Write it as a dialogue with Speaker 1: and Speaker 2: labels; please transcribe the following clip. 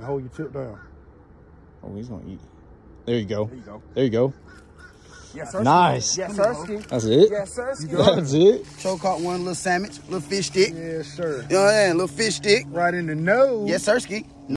Speaker 1: And hold your tip down.
Speaker 2: Oh, he's gonna eat. There you go.
Speaker 1: There you go.
Speaker 2: There you go.
Speaker 1: Yes, sir.
Speaker 2: Nice.
Speaker 3: Yes, sir.
Speaker 2: That's it.
Speaker 3: Yes, sir.
Speaker 2: That's it.
Speaker 4: Cho caught one little sandwich, little fish stick.
Speaker 1: Yes, sir.
Speaker 4: You know what I'm saying? Little fish stick.
Speaker 1: Right in the nose.
Speaker 4: Yes, sir, ski.